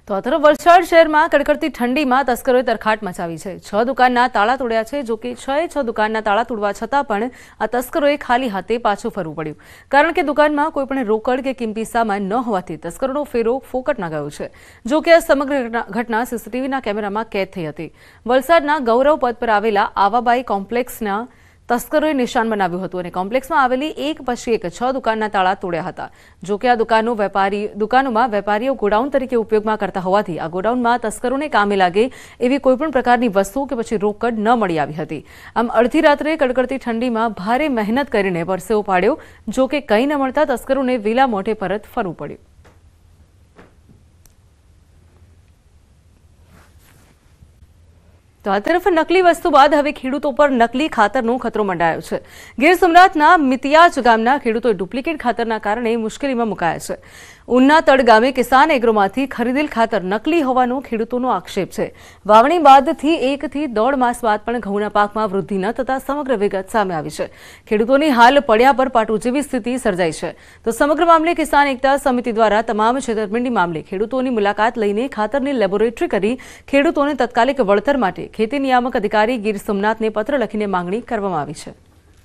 તો આ તરફ વલસાડ શહેરમાં કડકડતી ઠંડીમાં તસ્કરોએ તરખાટ મચાવી છે। 6 દુકાનના તાળા તોડ્યા છે। જો કે 6 દુકાનના તાળા તોડવા છતાં પણ આ તસ્કરોએ ખાલી હાથે પાછું ફરવું પડ્યું, કારણ કે દુકાનમાં કોઈ પણ રોકડ કે કિંમતી સામાન ન હોવાથી તસ્કરોનો ફેરો ફોકટના ગયો છે। જો કે આ સમગ્ર ઘટના સીસીટીવીના કેમેરામાં કેદ થઈ હતી। વલસાડના ગૌરવ પદ પર આવેલા આવાબાઈ કોમ્પ્લેક્સના તસ્કરોએ નિશાન બનાવ્યું હતું અને કોમ્પ્લેક્સમાં આવેલી એક પછી એક 6 દુકાનના તાળા તોડ્યા હતા। જો કે આ દુકાનોમાં વેપારીઓ ગોડાઉન તરીકે ઉપયોગમાં કરતા હોવાથી આ ગોડાઉનમાં તસ્કરોને કામે લાગે એવી કોઈપણ પ્રકારની વસ્તુ કે પછી રોકડ ન મળી આવી હતી। આમ અડધી રાત્રે કડકડતી ઠંડીમાં ભારે મહેનત કરીને પરસેવો પાડ્યો। જો કે કંઈ ન મળતા તસ્કરોને વેલા મોઢે પરત ફરવું પડ્યું। તો આ તરફ નકલી વસ્તુ બાદ હવે ખેડૂતો પર નકલી ખાતરનો ખતરો મંડાયો છે। ગીર સોમનાથના મિતિયાજ ગામના ખેડૂતોએ ડુપ્લિકેટ ખાતરના કારણે મુશ્કેલીમાં મુકાયા છે। ઉના તડ ગામે કિસાન એગ્રોમાંથી ખરીદેલ ખાતર નકલી હોવાનો ખેડૂતોનો આક્ષેપ છે। વાવણી બાદથી 1 થી 1.5 માસ બાદ પણ ઘઉંના પાકમાં વૃદ્ધિ ન થતા સમગ્ર વિગત સામે આવી છે। ખેડૂતોની હાલ પડ્યા પર પાટું જેવી સ્થિતિ સર્જાઈ છે। તો સમગ્ર મામલે કિસાન એકતા સમિતિ દ્વારા તમામ છેતરપિંડી મામલે ખેડૂતોની મુલાકાત લઈને ખાતરની લેબોરેટરી કરી ખેડૂતોને તાત્કાલિક વળતર માટે ખેતી નિયામક અધિકારી ગીર સોમનાથને પત્ર લખીને માંગણી કરવામાં આવી છે।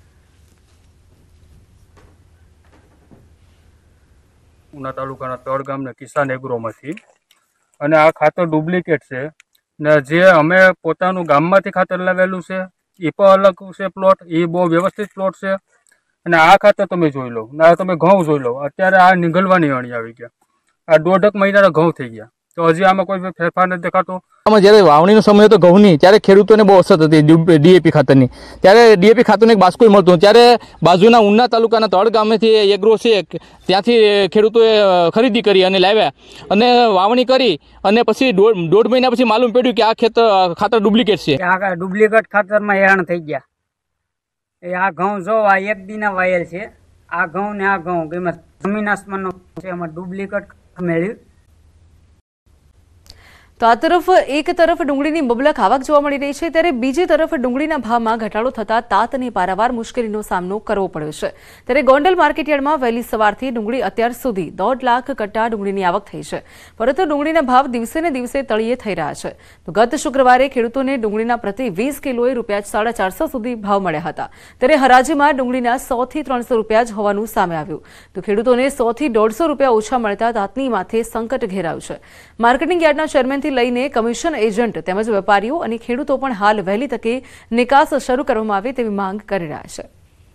ઉના તાલુકાના તળ ગામના કિસાન એગ્રોમાંથી અને આ ખાતર ડુપ્લિકેટ છે ને જે અમે પોતાનું ગામમાંથી ખાતર લાવેલું છે એ પણ અલગ છે પ્લોટ, એ બહુ વ્યવસ્થિત પ્લોટ છે। અને આ ખાતર તમે જોઈ લો ને તમે ઘઉં જોઈ લો, અત્યારે આ નીંગલવાની અણી આવી ગયા, આ 1.5 મહિનાના ઘઉં થઈ ગયા, તો હજી આમાં કોઈ ફેરફાર નથી દેખાતો। જ્યારે વાવણીનો સમય હતો ઘઉંની, ત્યારે ખેડૂતોને બહુ અસર હતી ડીએપી ખાતરની। ત્યારે ડીએપી ખાતરનું એક બાસ્કોય મળતું, ત્યારે બાજુના ઉના તાલુકાના તળ ગામેથી એગ્રો છે ત્યાંથી ખેડૂતોએ ખરીદી કરી અને લાવ્યા અને વાવણી કરી અને પછી 1.5 મહિના પછી માલુમ પડ્યું કે આ ખાતર ડુપ્લિકેટ છે। આ ડુપ્લિકેટ ખાતરમાં હેરાન થઈ ગયા। આ ઘઉં જો આ 1 દીના વાયેલ છે, આ ઘઉં ને આ ઘઉં એમાં જમીન આસમાનનો છે, એમાં ડુપ્લિકેટ મેળવ્યું। તો આ તરફ એક તરફ ડુંગળીની મબલક આવક જોવા મળી રહી છે, ત્યારે બીજી તરફ ડુંગળીના ભાવમાં ઘટાડો થતા તાત અને પારાવાર મુશ્કેલીનો સામનો કરવો પડ્યો છે। ત્યારે ગોંડલ માર્કેટયાર્ડમાં વહેલી સવારથી ડુંગળી અત્યાર સુધી 1.5 લાખ કટ્ટા ડુંગળીની આવક થઈ છે, પરંતુ ડુંગળીના ભાવ દિવસે ને દિવસે તળિયે થઈ રહ્યા છે। તો ગત શુક્રવારે ખેડૂતોને ડુંગળીના પ્રતિ 20 કિલોએ ₹450 સુધી ભાવ મળ્યા હતા, ત્યારે હરાજીમાં ડુંગળીના 100 થી 300 રૂપિયા જ હોવાનું સામે આવ્યું। તો ખેડૂતોને 100 થી 150 રૂપિયા ઓછા મળતા તાતની માથે સંકટ ઘેરાયું છે। માર્કેટિંગ યાર્ડના ચેરમેન લઈને કમિશન એજન્ટ તેમજ વેપારીઓ અને ખેડૂતો પણ હાલ વહેલી તકે નિકાસ શરૂ કરવામાં આવે તેવી માંગ કરી રહ્યા છે।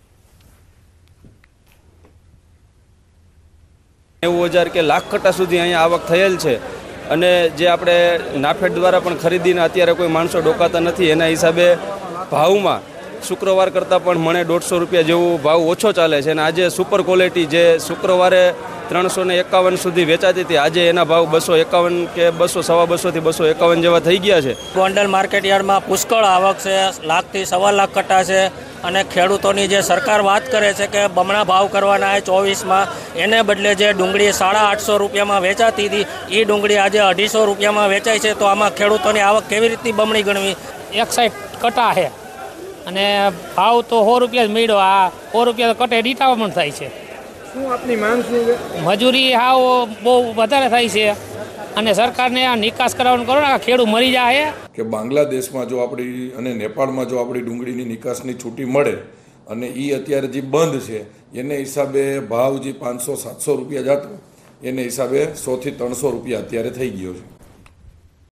90,000 કે લાખ કટ્ટા સુધી અહીંયા આવક થયેલ છે અને જે આપણે નાફેડ દ્વારા પણ ખરીદીને અત્યારે કોઈ માણસો ડોકાતા નથી, એના હિસાબે ભાવમાં શુક્રવાર કરતાં પણ મને 150 રૂપિયા જેવું ભાવ ઓછો ચાલે છે। અને આજે સુપર ક્વોલિટી જે શુક્રવારે 351 સુધી વેચાતી હતી, આજે એના ભાવ 251 કે 200 થી 251 જેવા થઈ ગયા છે। ગોંડલ માર્કેટયાર્ડમાં પુષ્કળ આવક છે, 1 લાખ થી 1.25 લાખ કટ્ટા છે અને ખેડૂતોની જે સરકાર વાત કરે છે કે બમણા ભાવ કરવાના છે 24માં, એને બદલે જે ડુંગળી 850 રૂપિયામાં વેચાતી હતી એ ડુંગળી આજે 250 રૂપિયામાં વેચાય છે। તો આમાં ખેડૂતોની આવક કેવી રીતની બમણી ગણવી? 61 કટ્ટા છે અને ભાવ તો 100 રૂપિયા જ મળ્યો, આ 100 રૂપિયા કટ્ટે ડીટામણ થાય છે। શું આપની માંગ શું છે? મજૂરી હાવ બહુ વધારે થાય છે અને સરકારને આ નિકાસ કરાવવાનું કરો ને, ખેડૂત મરી જાય કે બાંગ્લાદેશમાં જો આપણી અને નેપાળમાં જો આપણી ડુંગળીની નિકાસની છૂટી મળે અને એ અત્યારે જે બંધ છે એને હિસાબે ભાવ જે 500-700 રૂપિયા જતો એને હિસાબે 100 થી 300 રૂપિયા અત્યારે થઈ ગયો છે।